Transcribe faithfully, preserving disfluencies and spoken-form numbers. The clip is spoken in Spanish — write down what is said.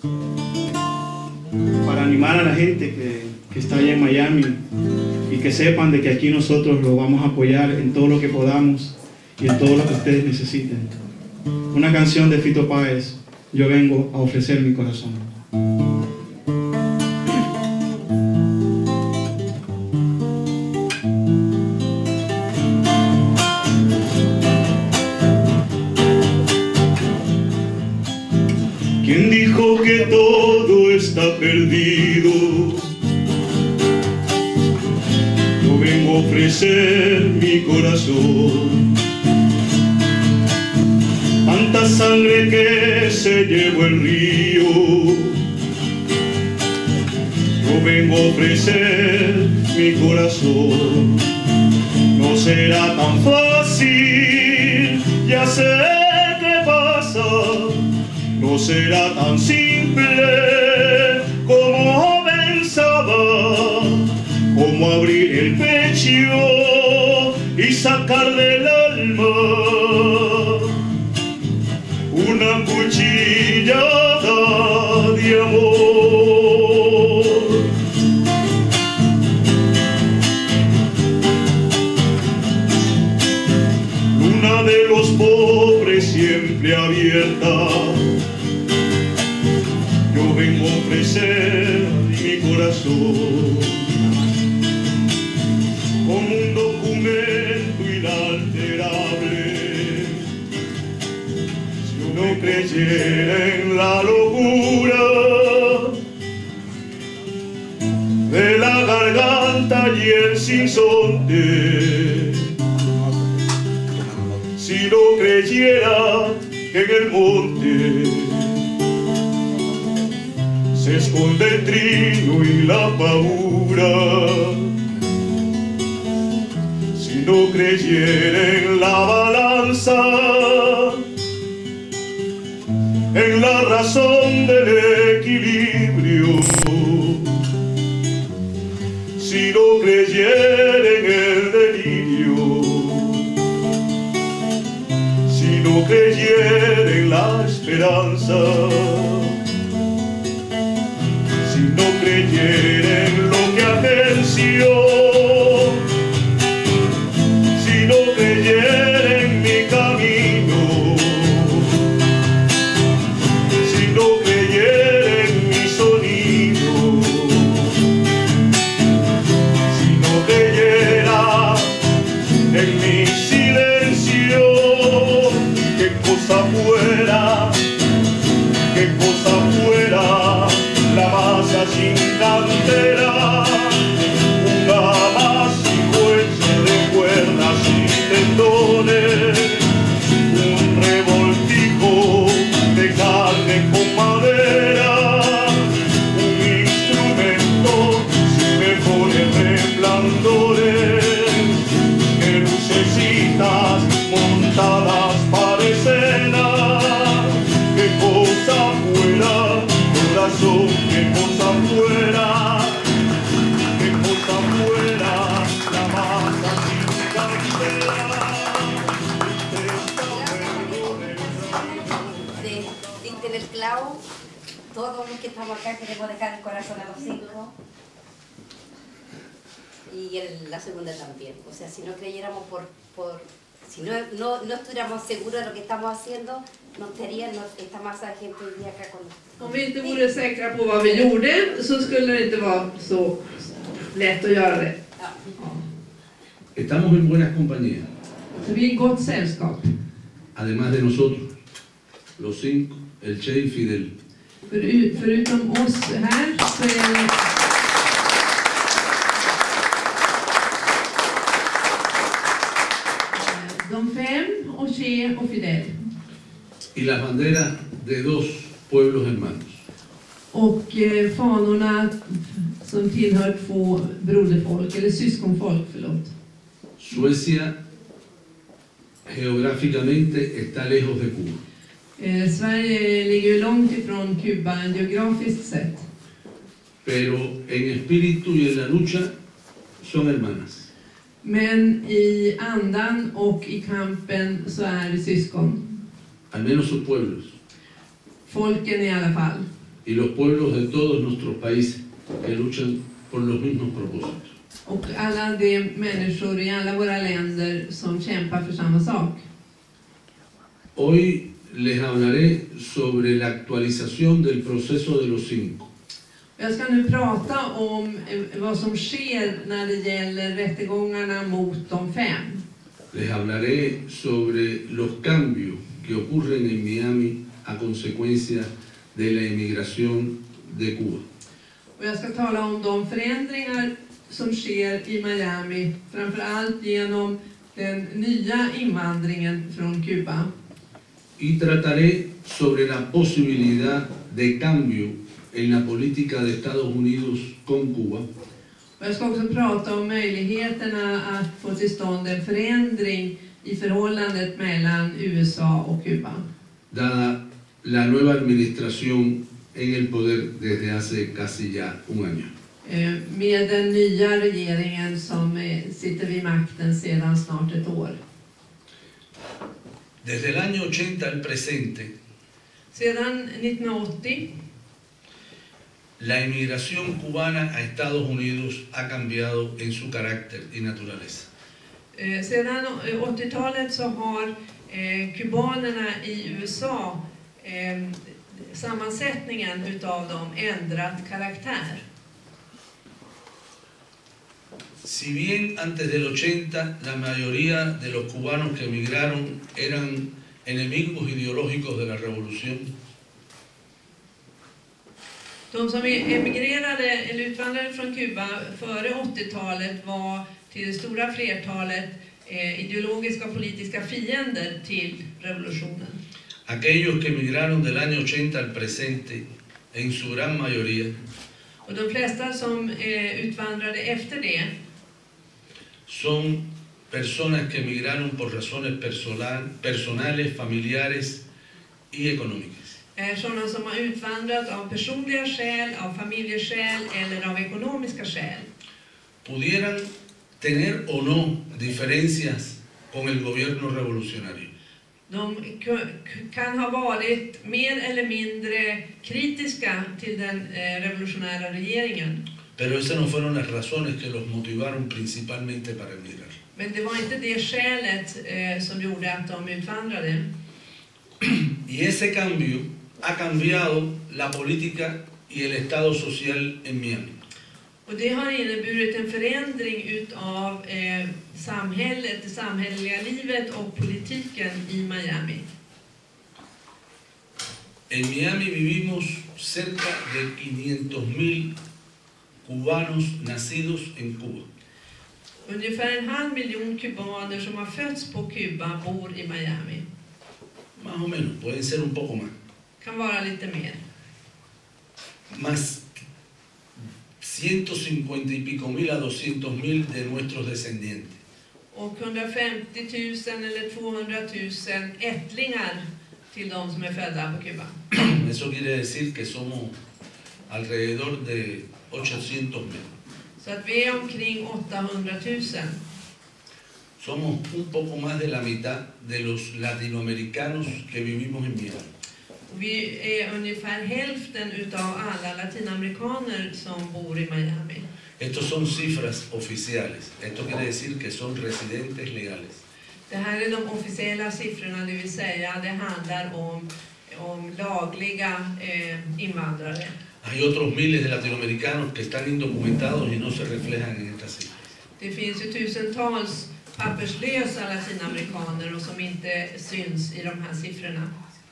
para animar a la gente que, que está allá en Miami y que sepan de que aquí nosotros lo vamos a apoyar en todo lo que podamos y en todo lo que ustedes necesiten. Una canción de Fito Páez, Yo vengo a ofrecer mi corazón. ¿Quién dijo que todo está perdido? Yo vengo a ofrecer mi corazón. Tanta sangre que se llevó el río. Yo vengo a ofrecer mi corazón. No será tan fácil, ya sé qué pasa. No será tan simple como pensaba, como abrir el pecho y sacar del alma una cuchillada de amor. Luna de los pobres siempre abierta, yo vengo a ofrecer mi corazón como un documento inalterable. Si uno creyera en la locura de la garganta y el sinsonte, si no creyera que en el monte se esconde el trino y la paura, si no creyera en la balanza, en la razón del equilibrio, si no creyera en el delirio, si no creyera en la esperanza, si no creyera en lo que agenció, si no creyera en mi camino, si no creyera en mi sonido, si no creyera en mi silencio, qué cosa fuera, qué cosa fuera la masa sin cantera, un amasijo hecho de cuerdas y tendones, un revoltijo de carne con madera, un instrumento sin mejores resplandores, que lucecitas montadas para escena, qué cosa fuera, corazón, qué cosa fuera, qué cosa fuera la masa sin cantera. De Diste en el clavo, todos los que estamos acá queremos dejar el corazón a los cinco. Y el, la segunda también. O sea, si no creyéramos por... por si no, no, no estuviéramos seguros de lo que estamos haciendo, no estaría no, esta masa de gente hoy día acá con nosotros. Om vi inte vore säkra på vad vi gjorde så skulle det inte vara så lätt att göra det. Ja. Ja. Estamos en buenas compañías. Så vi är i gott sällskap. Además de nosotros, los cinco, el Che y Fidel. För, förutom oss här så är det de fem och Che och Fidel. Y las banderas de dos pueblos hermanos. Och eh, fanorna som tillhör två broderfolk, eller syskonfolk, förlåt. Suecia geográficamente está lejos de Cuba. Eh, Sverige ligger ju långt ifrån Kuba geografiskt sett. Pero en espíritu y en la lucha son hermanas. Men i andan och i kampen så är det syskon. Al menos sus pueblos. Folken i alla fall. y los pueblos de todos nuestros países que luchan por los mismos propósitos. Och alla de människor i alla våra länder som kämpar för samma sak. Hoy les hablaré sobre la actualización del proceso de los cinco. Jag ska nu prata om eh, vad som sker när det gäller rättegångarna mot de fem. Les hablaré sobre los cambios que ocurren en Miami a consecuencia de la emigración de Cuba. Och jag ska tala om de förändringar som sker i Miami, framförallt genom den nya invandringen från Kuba. Y trataré sobre la posibilidad de cambio en la política de Estados Unidos con Cuba. Och jag ska också prata om möjligheterna att få till stånd en förändring i förhållandet mellan U S A och Kuba. Dada la nueva administración en el poder desde hace casi ya un año. Eh, Med den nya regeringen som eh, sitter vid makten sedan snart ett år. Desde el año ochenta al presente, Sedan nittonhundraåttio la inmigración cubana a Estados Unidos ha cambiado en su carácter y naturaleza. Eh, Sedan åttiotalet så har eh, kubanerna i U S A, eh, sammansättningen utav dem ändrat karaktär. Si bien antes del ochenta la mayoría de los cubanos que emigraron eran enemigos ideológicos de la revolución, De som emigrerade eller utvandrade från Kuba före åttiotalet var till det stora flertalet eh, ideologiska och politiska fiender till revolutionen. aquellos que emigraron del año ochenta al presente, en su gran mayoría, Och de flesta som eh, utvandrade efter det son personas que emigraron por razones personal, personales, familiares y económicas. är sådana som har utvandrat av personliga skäl, av familjeskäl eller av ekonomiska skäl. Pudieran tener o no diferencias con el gobierno revolucionario, De k- kan ha varit mer eller mindre kritiska till den eh, revolutionära regeringen. pero esas no fueron las razones que los motivaron principalmente para emigrar. Men det var inte det skälet eh, som gjorde att de utvandrade. Y ese cambio ha cambiado la política y el estado social en Miami. Och det har inneburit en förändring utav eh, samhället, det samhälleliga livet och politiken i Miami. En Miami vivimos cerca de quinientos mil cubanos nacidos en Cuba. Ungefär en halv miljon kubaner som har fötts på Kuba bor i Miami. Más o menos, pueden ser un poco más. Kan vara lite mer. Más ciento cincuenta y pico mil a doscientos mil de nuestros descendientes. Och hundrafemtio tusen eller tvåhundratusen ättlingar till de som är födda på Kuba. Eso quiere decir que somos alrededor de ochocientos mil. Så att vi är omkring åttahundratusen. Somos un poco más de la mitad de los latinoamericanos que vivimos en Miami. Och vi är ungefär hälften utav alla latinamerikaner som bor i Miami. Estos son cifras oficiales. Esto quiere decir que son residentes legales. Det här är de officiella siffrorna, det vill säga det handlar om, om lagliga eh, invandrare. Hay otros miles de latinoamericanos que están indocumentados y no se reflejan en estas cifras. Det finns ju tusentals papperslösa latinamerikaner och som inte syns i de här siffrorna.